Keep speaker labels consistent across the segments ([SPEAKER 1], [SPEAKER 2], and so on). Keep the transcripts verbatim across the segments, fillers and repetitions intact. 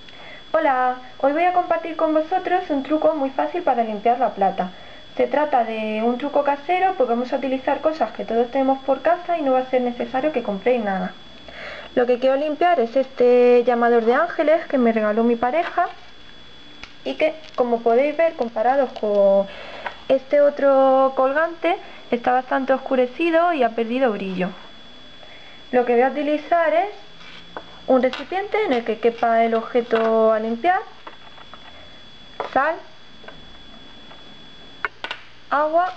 [SPEAKER 1] Hola, hoy voy a compartir con vosotros un truco muy fácil para limpiar la plata. Se trata de un truco casero porque vamos a utilizar cosas que todos tenemos por casa y no va a ser necesario que compréis nada. Lo que quiero limpiar es este llamador de ángeles que me regaló mi pareja y que, como podéis ver, comparados con este otro colgante, está bastante oscurecido y ha perdido brillo. Lo que voy a utilizar es un recipiente en el que quepa el objeto a limpiar, sal, agua,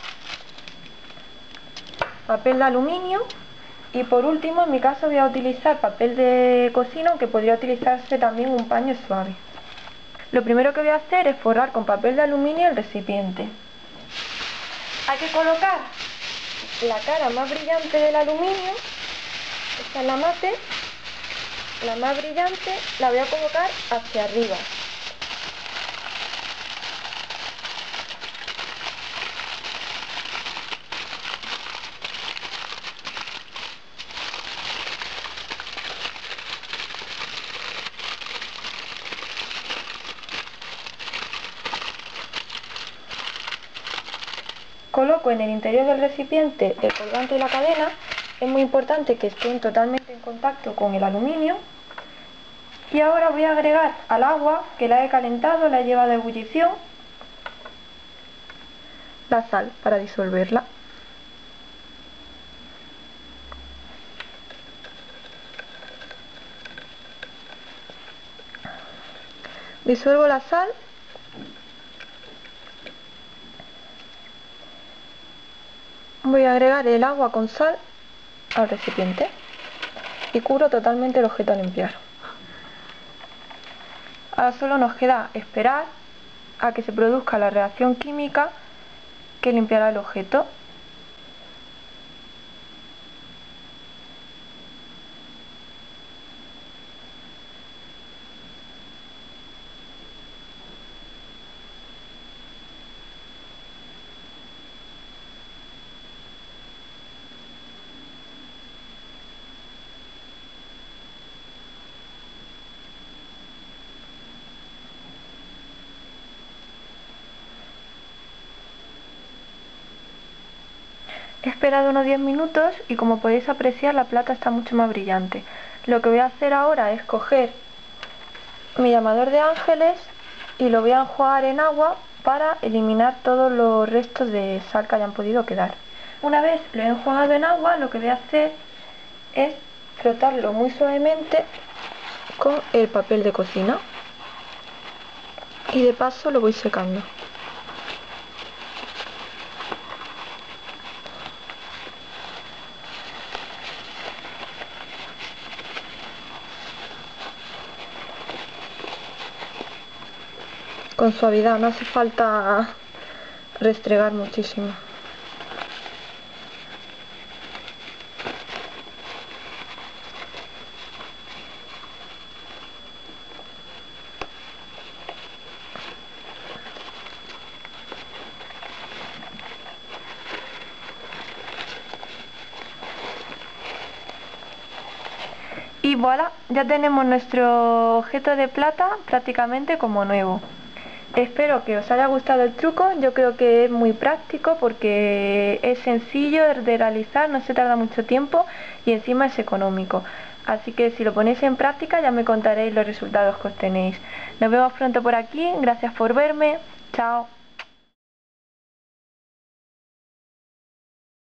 [SPEAKER 1] papel de aluminio y por último en mi caso voy a utilizar papel de cocina, aunque podría utilizarse también un paño suave. Lo primero que voy a hacer es forrar con papel de aluminio el recipiente. Hay que colocar la cara más brillante del aluminio, esta es la mate, la más brillante la voy a colocar hacia arriba. Coloco en el interior del recipiente el colgante y la cadena. Es muy importante que estén totalmente en contacto con el aluminio. Y ahora voy a agregar al agua, que la he calentado, la he llevado a ebullición, la sal para disolverla. Disuelvo la sal voy a agregar el agua con sal al recipiente y cubro totalmente el objeto a limpiar. Ahora solo nos queda esperar a que se produzca la reacción química que limpiará el objeto. He esperado unos diez minutos y como podéis apreciar la plata está mucho más brillante. Lo que voy a hacer ahora es coger mi llamador de ángeles y lo voy a enjuagar en agua para eliminar todos los restos de sal que hayan podido quedar. Una vez lo he enjuagado en agua, lo que voy a hacer es frotarlo muy suavemente con el papel de cocina y de paso lo voy secando. Con suavidad, no hace falta restregar muchísimo. Y voilà, ya tenemos nuestro objeto de plata prácticamente como nuevo. Espero que os haya gustado el truco. Yo creo que es muy práctico porque es sencillo de realizar, no se tarda mucho tiempo y encima es económico. Así que si lo ponéis en práctica ya me contaréis los resultados que obtenéis. Nos vemos pronto por aquí, gracias por verme, chao.